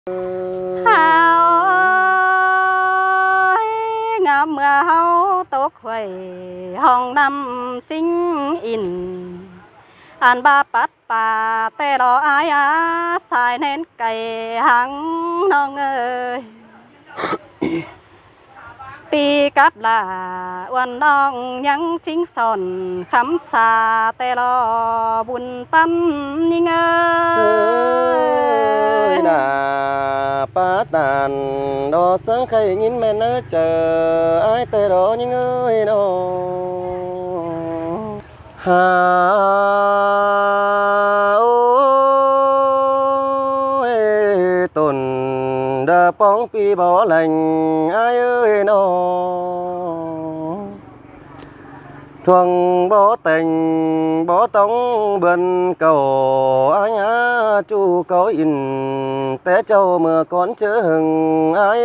hao ngắm hao tốt hoài hồng năm chính in an ba bắt bà tê đó ai á xài nên cày hăng nong ơi pi cáp là uan nong nhắn chính sòn khắm xa tê lo buồn pan ninh ơi là ba tàn đó sáng khay nhìn mẹ nó chờ ai tê đó những ơi đó ha ôi tồn đã bóng pi bỏ lành ai ơi nó thuần bó tình bó tống bên cầu anh á chu có in té châu mưa con chớ hừng ai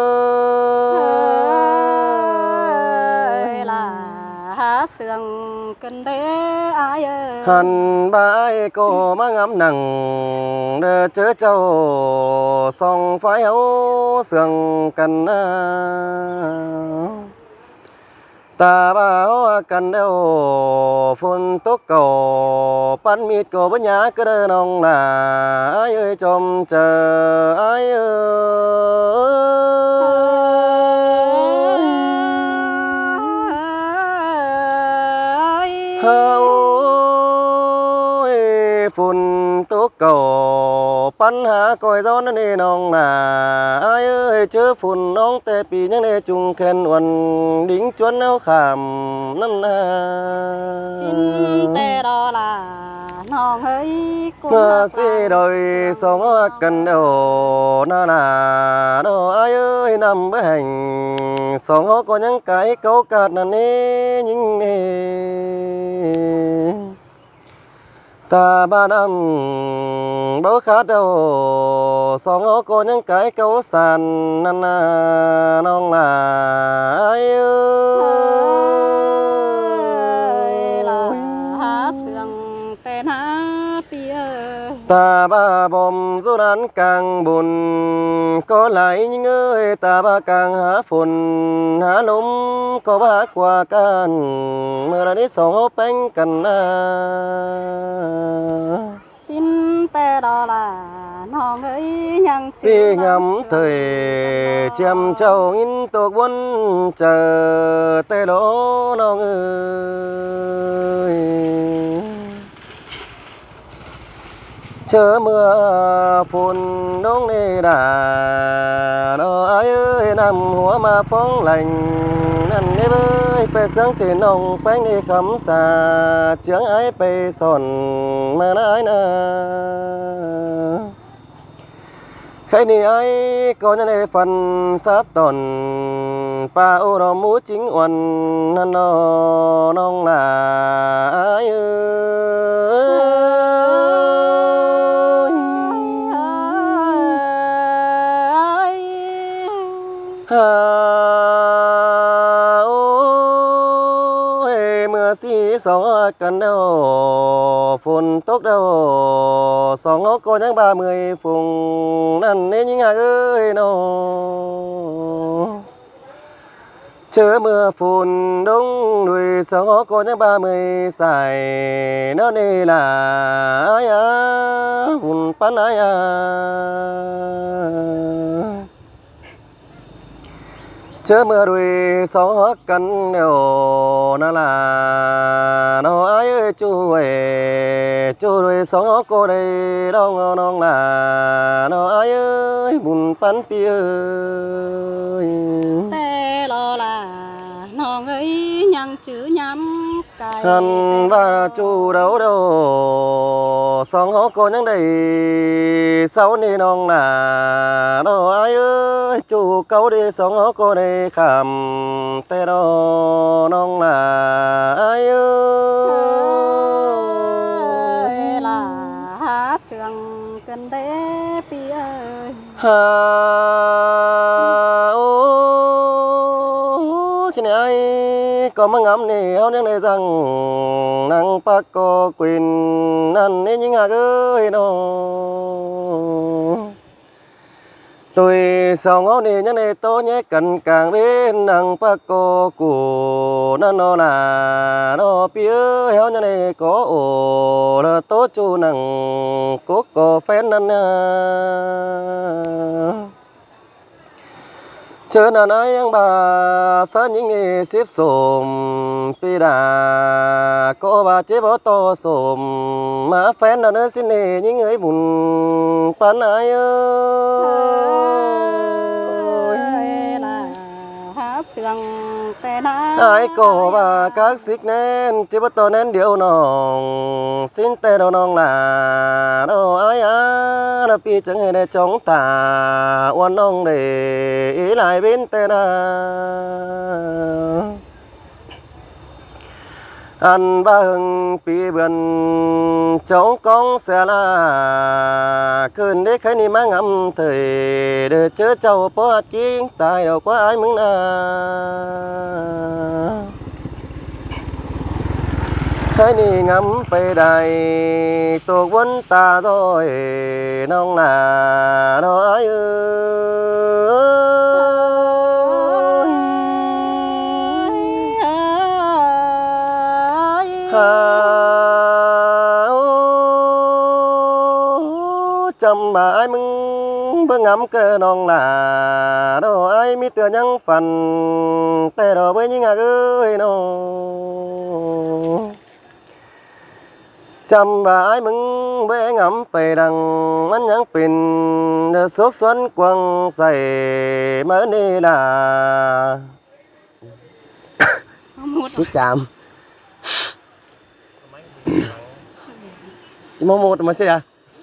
ơi là sương cần đế ai ơi hằn ba ai cô má ngắm nặng đơ chớ châu song phái hấu sương cần ta bảo cần đâu phun tốt cầu pan mít cầu với nhá cứ đơn ông là ai ơi trông chờ ai ơi ôi phun tốt cầu pan há coi gió nó nên ông là ai ơi chớ phun ông tê pi những này chung khen uẩn đính chuấn áo khảm năn xin tê đó là non hơi mà si đời sống cần đâu na là đâu ai ơi nằm với hành sống có những cái câu cát là nê những nê ta ba năm bố khát đâu sống có những cái câu sàn năn non là ai ơi là sương tên há pi ơi ta ba bom du đán càng buồn có lại những ơi ta ba càng há phồn há lúm có ba qua can mưa đã đi sống hốp bánh cần xin tê đó là non ấy nhang vì ngắm thời chiêm châu in tổ quân chờ tê đó non ơi chớ mưa phun đông nê đà nó ai ơi nằm húa mà phóng lành nằm nê bơi bê sáng trên nông quanh đi khắm xa chướng ai bê sòn mà nái nà khai ni ai có nhân nê phần sắp tòn pa ô đó mũ chính uẩn năn nó nông là ai ơi ôi mưa xí gió cần đâu phun tốt đâu sóng ốc có những 30 phùng năn nên những ơi nó chớ mưa phun đông đùi sóng ốc có những 30 xài nó đây là ai á phun pan ai à chớ mưa đuôi gió cắn đều nó là nó ai ơi chú đuôi gió cô đây đâu nó là nó ai ơi buồn pan pi ơi tê lo là non ấy nhang chữ nhắm cài hằn và chú đâu đâu gió cô những đây sau này non là nó ai ơi chú câu đi gió cô đây khảm tê đó non là ai ơi là sương cần đế pi ơi ha ô khi này ai có mang ngắm này hao những này rằng năng bác có quyền ăn nên những ơi nó tôi sau ngó nè nhớ nè tôi nhé cần càng bên năng pa cô của nó là nó phía héo nhớ nè có ổ là tốt chu năng cố có phén năn chớ là nói anh bà sớ những nghề xếp xồm pi đà có bà chế bỏ to xồm má phén là nó xin nè những người buồn pan ai ơi là sương tê na ai cô bà các xích nên chế bỏ to nên điều nòng xin tê đâu nòng là đâu ai là pi chẳng hề để chống tà oan nòng để ý lại bên tê na anh ba hưng pi bươn chống con xe la cơn đấy khái ni mang ngắm thời để chớ châu bỏ kiến tài đâu có ai mừng na khái ni ngắm pe đài tổ quân ta thôi nông là đó ai chăm mà ai mừng bơ ngắm cơ non là đâu ai mi tựa nhăng phần tè đồ với những ơi nó chăm và ai mừng với ngắm về đằng anh nhắn pin suốt xuân quăng dày mới đi là suốt chạm một mà xe à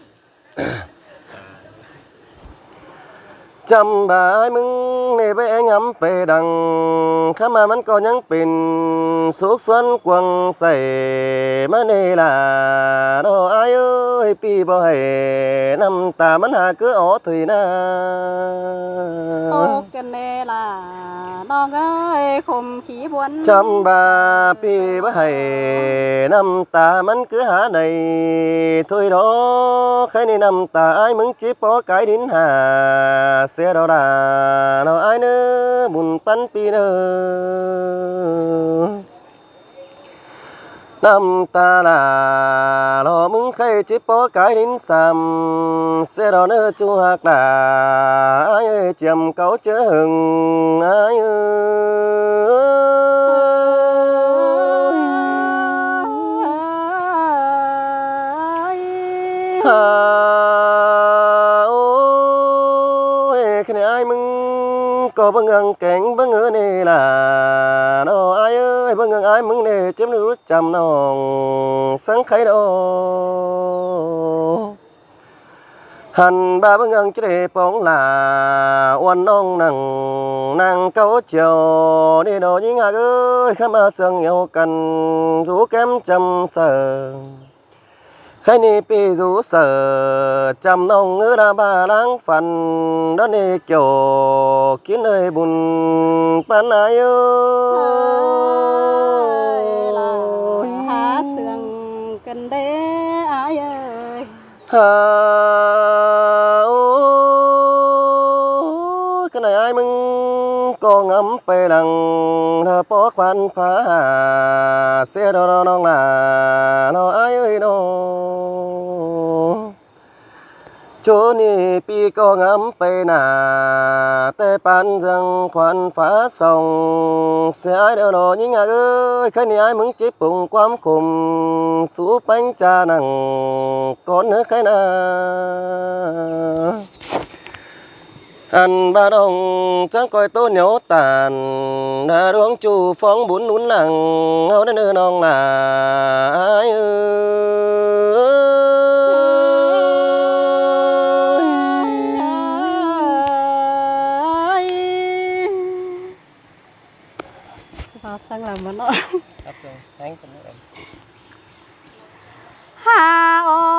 chăm bà ai mừng nè với anh ngắm về đằng khám mà vẫn còn nhắn pin suốt xuân quăng dày mới đi là đâu ai ơi pi bao hè năm ta vẫn hà cứ ở thủy na ô cái này là nó ơi không khí buồn chăm bà pi bao hè năm ta vẫn cứ há này thôi đó cái này năm ta ai mừng chỉ có cái đến hà xe đâu là nó ai nữa buồn pan pi nữa năm ta là lo mừng khay chỉ có cái đến xăm xe đó nữa chu hạc là ai ơi chiêm cáo chớ hừng ai ơi cái này ai mừng có bưng ngang cánh bưng ngỡ này là đâu ai ơi bưng ngang ai mừng này chiếm nước chầm nòng sáng khay đâu hành ba bưng ngang cái này bóng là oan nong nằng nàng câu chiều đi đồ những ơi khám mà sương yêu cần rú kém chăm sờ khai ni pi rú sở chăm nông ngư đa ba láng phần đó ni kiểu kiến ơi buồn pan ai ơi há sương cần đế ai ơi cái này ai mừng có ngắm pe đằng thơ bó khoan phá xe đó nó là nó ai ơi nó chỗ ni pi có ngắm pe nà tê pan răng khoan phá sông xe ai đâu đó những ơi cái này ai mừng chế bụng quắm cùng sú bánh cha nằng con nữa cái na anh ba đồng chẳng coi tôi nhớ tàn đã đuống chu phong bốn nún lằng hầu đến nơi non là ai sang làm món ơi ha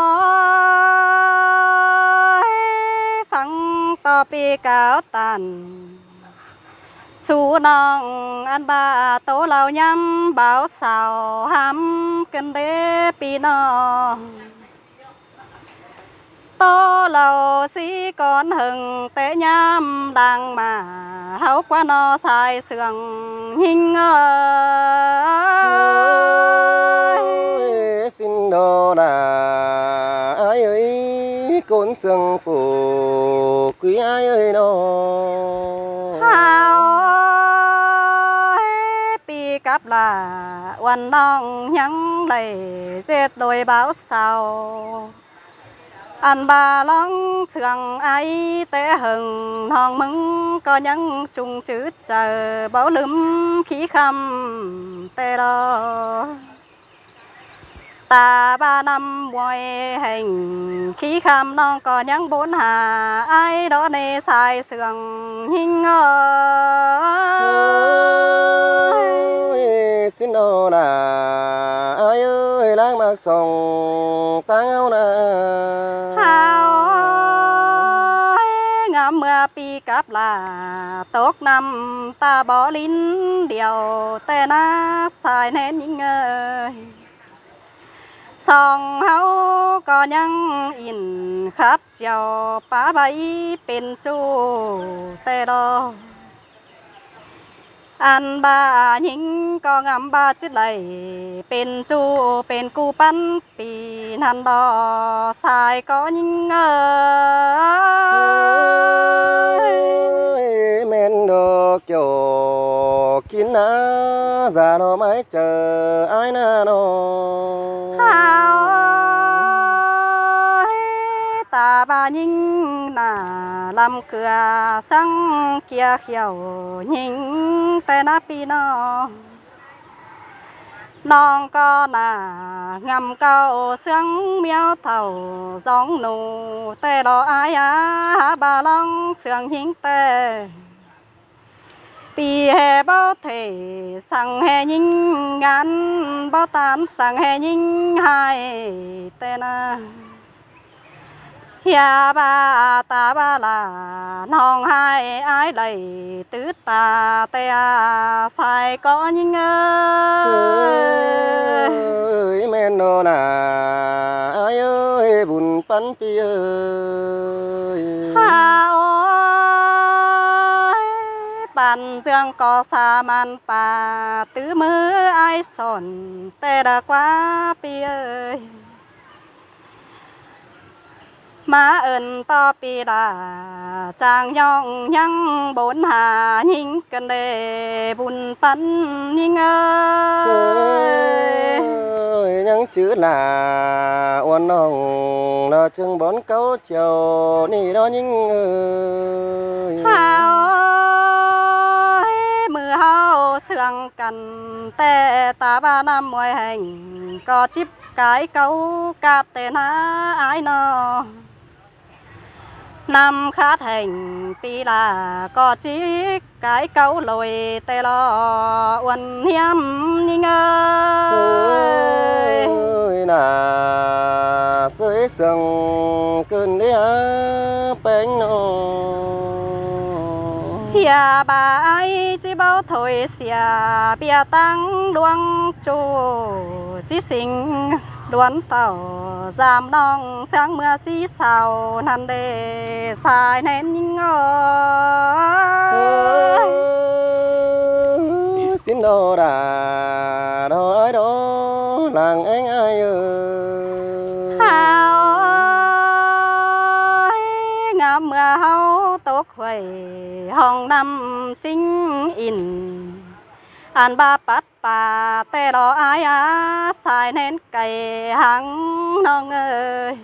ơi phăng to pi cáo tàn su nong ăn ba tố lao nhắm báo xào hám cân đế pi nong tô lầu xí con hừng tế nhám đang mà hấu quá nó sai sườn hình ơi xin đồ là ai ơi côn sương phủ quý ai ơi nó hào pi cắp làวันน้องยังได้เจ็ดโดยbáo sao anh ba lóng sườn ấy té hừng hòn mừng có những chung chữ chờ báo lúm khí khăm té đó ta ba năm ngoài hành khí khăm non có những bốn hà ai đó nê sai sườn hình ơi xin đồ là ai ơi lang mặc sòng tang áo na ngắm mưa pi cáp là tốt năm ta bỏ lín điều tê na sai nên những ơi song háo có những in khắp chiều phá bay bên chu tê đó anh ba những có ngắm ba chiếc lầy bên chu bên cu bắn pì hắn đó sai có những men đồ kiểu kín ná già nó mãi chờ ai na nó ta ba những là làm cửa sang kia khiêu những tên áp pi nó non có là ngầm cao sương miêu thầu gióng nụ tê đó ai á ba long sương hình tê pi hè bao thể sang hè những ngắn bao tan sang hè những hai tê na ya ba ta ba là non hai ai đầy tứ ta tê sai có những ơi men đồ là ai ơi buồn bắn pi ơi bàn dương có xa man pa tứ mưa ai sồn tê đã quá pi ơi má ơn to pi đà chàng nhong nhăng bốn hà nhinh cần đề bùn bắn nhinh ơi nhăng chữ là oan nòng là chừng bón câu chiều nì đó nhinh ơi mưa hao sương cần tê ta ba năm ngoài hành có chip cái câu cạp tên ai nó năm khát hành pi là có chiếc cái câu lồi tê lo uẩn hiếm như ơi là sưởi sương cơn đi bánh nó ya bà ai chỉ bao thôi xia bia tăng luang chu chỉ sinh đoán tàu giảm nong sáng mưa xí xào năn đề xài nên những xin đồ đà đó ai đó làng anh ai ơi ngắm mưa hao tốt huệ hồng năm chính in anh ba bắt bà tê đó ai á sai nên cày hàng nong ơi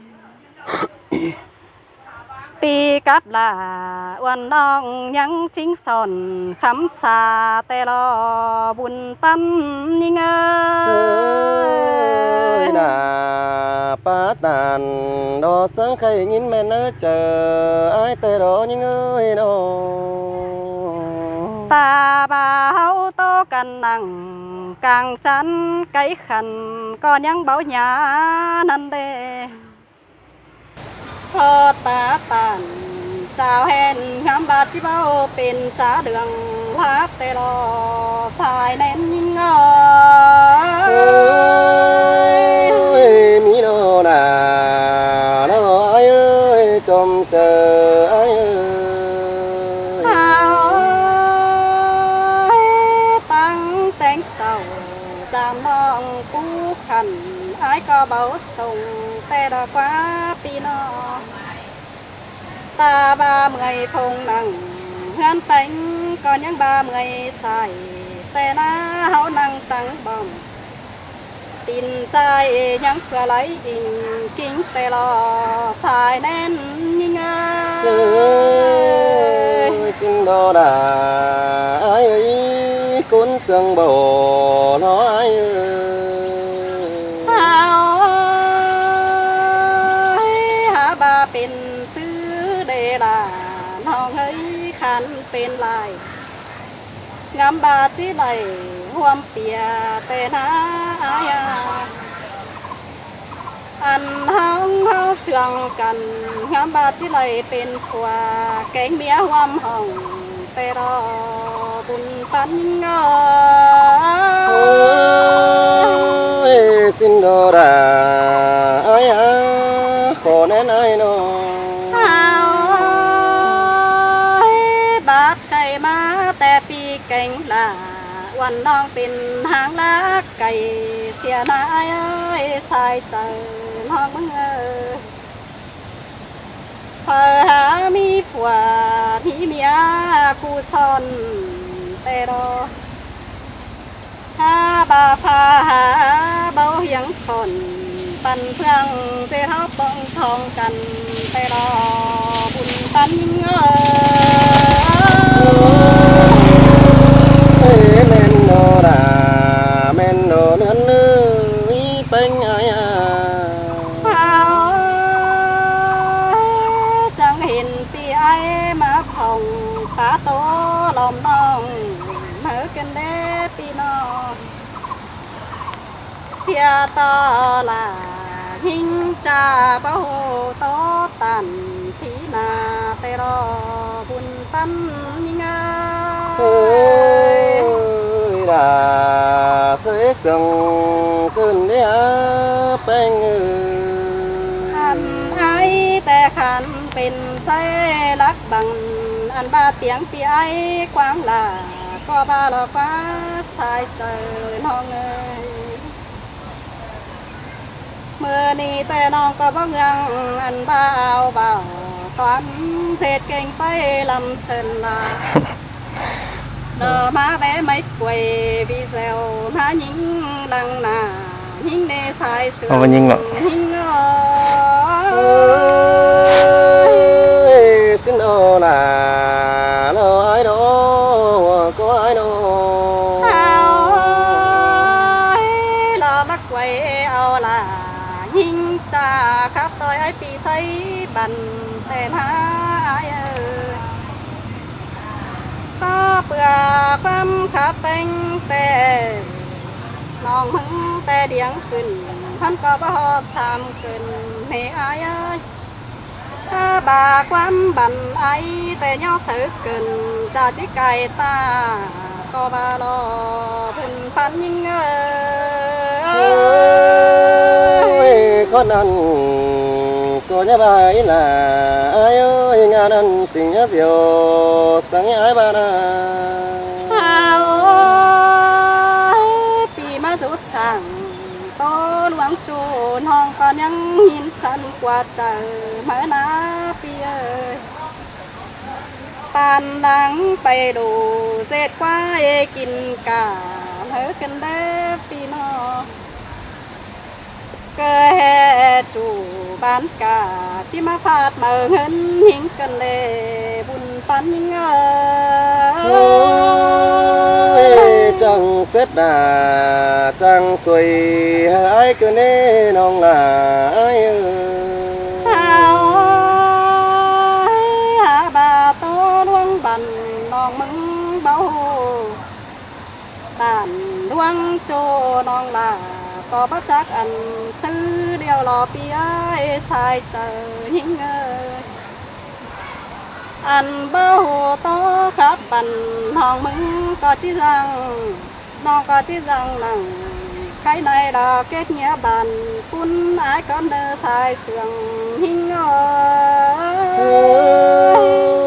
pi cáp là uan nong nhắn chính sòn khắm xa tê đó buồn pan ninh ơi là ba tàn đó sáng khay nhìn men ở chờ ai tê đó những ơi đó ta bà hậu tô cần nặng càng chán cái khăn có những báo nhà năn đề thơ ta tàn chào hẹn ngắm ba chi bao bên trả đường lá tê lo xài nên nhìn ơi mi đó là đó ai ơi lo bảo sùng tè đỏ quá pino ta 30 phong nặng ngàn tánh có những 30 xài tè ná hậu năng tăng bồng tin trai những vừa lấy đình kính tè lo xài nên như ngơ xin đô đà ai ơi cuốn sương bồ nó ai ơi hả bàเป็นซื้อเดล่าน้องเฮ้ยขันเป็นลายงามบาจีไหลห่วมเปียแต่น้าอายาอันห้องเฮาเสื่องกันงามบาจีไหลเป็นผัวแกงเมียห่วมห้องแต่รอบุญปันเงอ xin đồ đà ai khổ nên ai nó bátไก่มาแต่ปีเก่งล่ะวันน้องเป็นหางลักไก่เสียนายเอ้ยสายใจน้องมึงพอหามีผัวมีเมียกูซ่อนแต่รอหาบาพาหาเบาเหียงคนปันเพื่องเสียเท้าป้องทองกันแต่รอบุญปัน men nô đà men nô nương nương bánh ai chẳng hiện pi ai mà phòng phá tố lòng nong mở kinh đế pi no xia to là hình cha bao tố tàn thí na tê ro buồn tâm đà sưởi sừng cơn đĩa bánh anh aiแต่ขันเป็นไส้รักบังอันบาเตียงปีไอ้กว้างล่ะก็บาลอกว่าสายเจอน้องเอ้ยเมื่อนี้แต่น้องก็บ่ยังอันบ้าเอาเบาตอนเศษเก่งไปลำเส้นลาđờ má bé mấy quầy video má những đằng nà những đê sai sửa những xin ô là lo ai đó có ai đâu lo bắt quầy ao là những cha khắp tôi ấy bị say bần tên ai ơi có bữaความขับเป็นแต่น้องมึงแต่เดียงขึ้นพันก็บ่สามขึ้นเฮอายถ้าบาความบันไอแต่ย่อสึกขึ้นจะจิไก่ตาก็บาลอพึ่งพันยิ่ง con ăn cô nhớ bài là ai ơi ngàn ăn tình nhớ diều sáng ai ba na ปีมาจุดสั่งต้นหวังจูน้องก็ยังหินสันกว่าเจอเมื่อนาปีเอ้ยปานหลังไปดูเศษควายกินกาเมื่อกันได้ปีนอก็แห่จูบ้านกาที่มาฟาดมาเงินหิงกันเลยบุญปันยิ่ง chẳng phết đà chẳng xuôi ai cứ nê nong là ai hả bà tô luông bần nong mừng bao tàn luông chô nong là có bắt chắc ăn sư điều lò bia sai chờ những ăn bao to khắp bần nong mừng có chỉ rằng nó có chỉ rằng nằng cái này là kết nghĩa bàn quân ai con đơ sai sườn hình